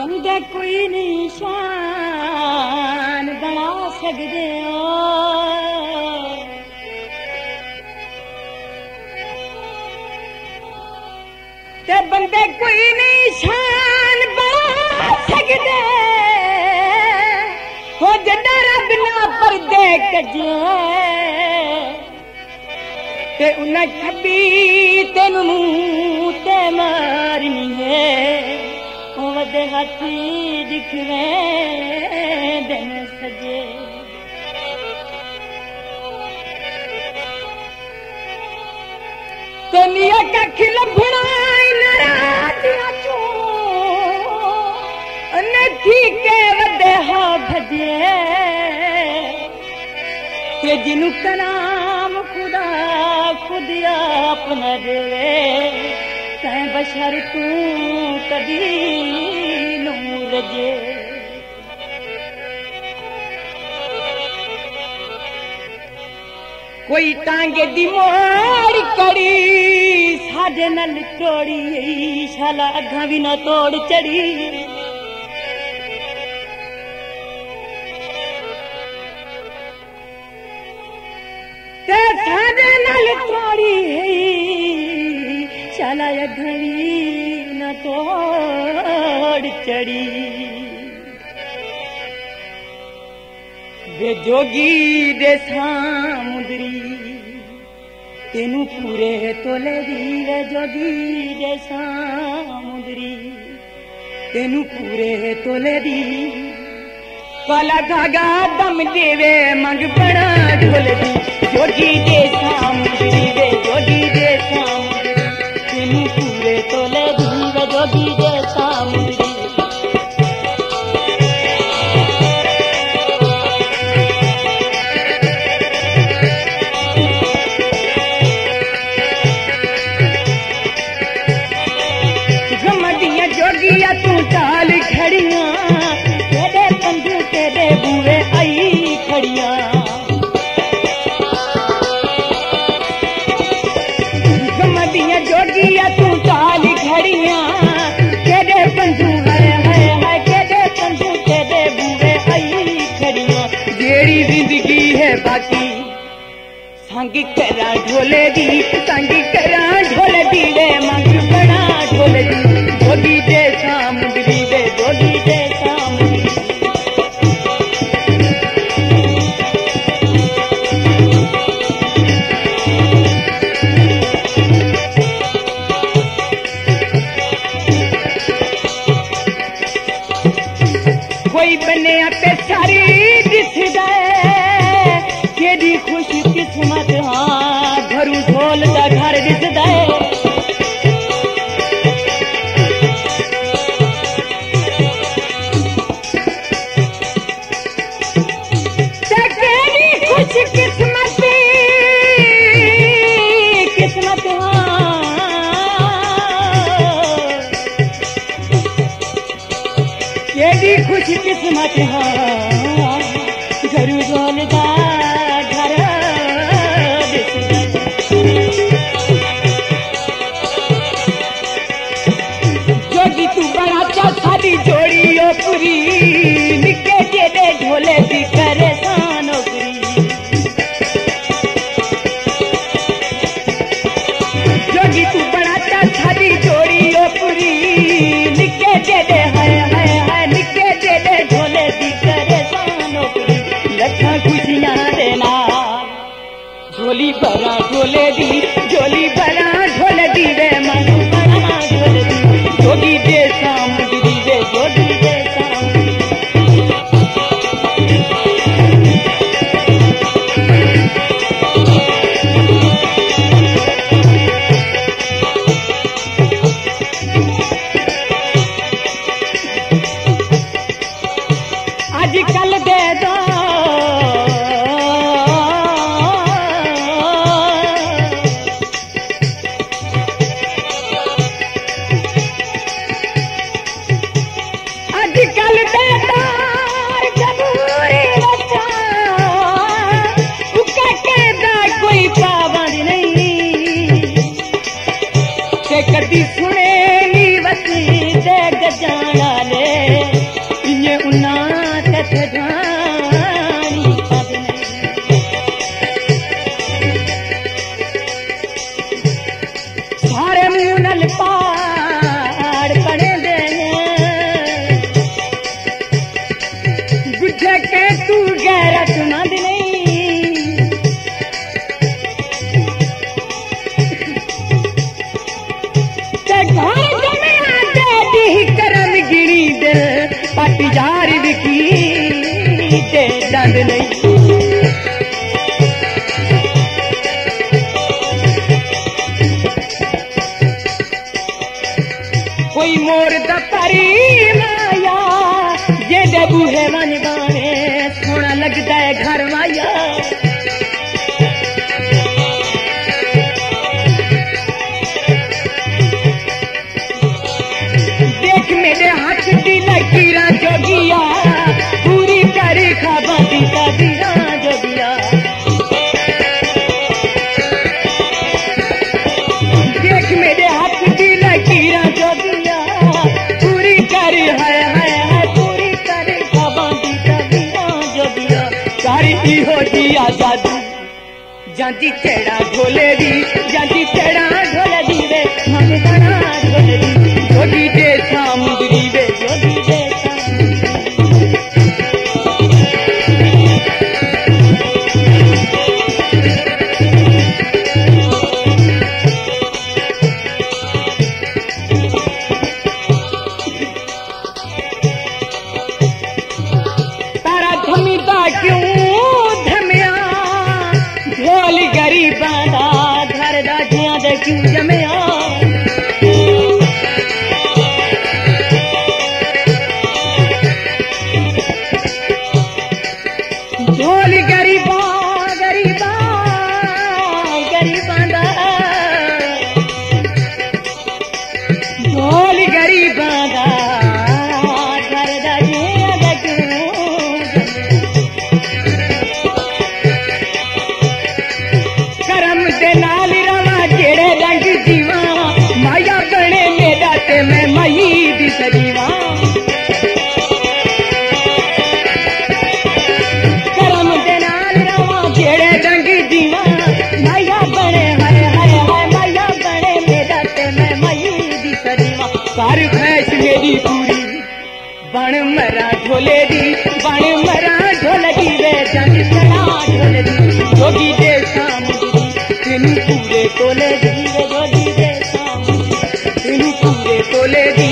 बंदे कोई निशान बना सकते हो ते बंदे कोई निशान बना सकते हो जदा रब ना पर्दे कजे ते उन्हें खबी तेन मुंह ते मारनी है वदे हाथी दिखवे दिन सजे तेनिया कख लभना नाराजियां चो नथी के वदे हा भजे ते जिनु कलाम खुदा खुद अपना देवे तैं बशर तू कदी नूर जे कोई टांगे दी मोड़ कड़ी साडे नल तोड़ी शाला अगा भी ना तोड़ चढ़ी ते साडे नल तोड़ी शाला अगा भी ना तोड़ चढ़ी वे जोगी दे सामुंदरी तेनू पूरे तोले दी वे जोगी दे सामुंदरी तेनू पूरे तोले दी काला धागा दम देवे मंग बड़ा ढोल दी जोगी दे सामुंदरी वे जोगी दे सामुंदरी तेनू पूरे तोले दी वे जोगी दे सामुंदरी तू चाल खड़िया तेरे बंधु तेरे बूहे आई खड़िया गमदिया जोगिया तू चाल खड़िया तेरे बंधु है तेरे बंधु तेरे बूहे आई खड़िया जेड़ी जिंदगी है बाकी संग करा ढोले दी संग करा ढोले दी वे मंग बड़ा ढोले दी जोगी दे सामुंदरी वे जोगी दे सामुंदरी कोई बने पे सारी दिसदा केडी खुश किस्मत हाँ घरू ढोल दा घर दिसदा किस्मत केडी खुश किस्मत घरू ढोलदा घर जोगी तू बड़ा सारी जोड़ी ओ पूरी निके जेडे ढोले दी करे सानोगरी जोगी तू बड़ा सारी जोड़ी ओ पूरी निके जेडे है निके जेडे ढोले दी करे सानोगरी लखा खुशियां देना झोली भरा ढोले दी झोली भरा ढोले दी वे मन बड़ा ढोले दी जोगी दे सामुंदरी वे जोगी दे सामुंदरी आजकल दे दो आजकल दे दार जबूरी बच्चा उका कहदा कोई पाबंद नहीं ते कदी सुने नी वसी दे गजाना ले दे पट यार विकी ते दंद नहीं। कोई मोर दपरी माया जे बूहे मन गाने सोना लगता है घर माया। देख मेरे हाथ दी लकीरा जोगिया पूरी करी खाबा दी तबीरा जोगिया। देख मेरे हाथ दी लकीरा जोगिया पूरी करी है पूरी करी खाबा दी तबीरा जोगिया। सारी इहो दिया जादू जांदी चेड़ा ढोले दी जांदी चेड़ा ढोले दी वे हम बना ढोले दी जोगी दे सामुंदरी वे जोगी दे तारा धमीदा क्यों धमिया ढोल गरीबां दा घर दा जियां दे क्यों जमिया। ढोल गरीबां गरीबां गरीबां दा ढोल गरीबां दा घर दा जियां दे क्यों करम दे नाल रवा जेड़े रंग जीवा माया बने मेरा ते मैं मई दी सजीवा। करम दे नाल रवा जेड़े रंग जीवा माया बने हाय माया बने मेरा ते मैं मई दी सजीवा। कर ख्वाहिश मेरी पूरी बन मरा ढोले दी बन मरा ढोले दी वे जंग चढ़ा ढोले दी जोगी दे सामुंदरी तेनू पूरे तोले दी वे जोगी दे सामुंदरी तेनू पूरे तोले दी